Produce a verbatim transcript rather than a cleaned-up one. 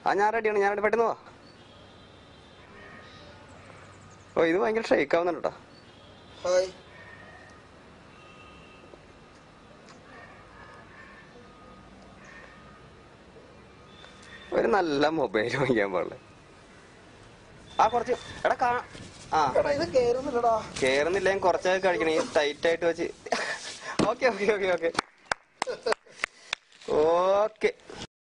ആ ഞാൻ റെഡിയാണ്, ഞാൻ പെട്ടെന്ന് പോവാ. ഓ ഇത് ഭയങ്കര ഷെയ്ക്ക് ആവുന്നുണ്ട് കേട്ടോ. ഹായ്. ഒരു നല്ല മൊബൈൽ വാങ്ങിക്കാൻ പാടില്ല. ആ കുറച്ച് എടാ കാ ആ ഇത് കേറുന്നില്ലടാ. കേറുന്നില്ല, കുറച്ചൊക്കെ കഴിക്കണേ ടൈറ്റ് ആയിട്ട് വെച്ച്. Okay okay okay okay okay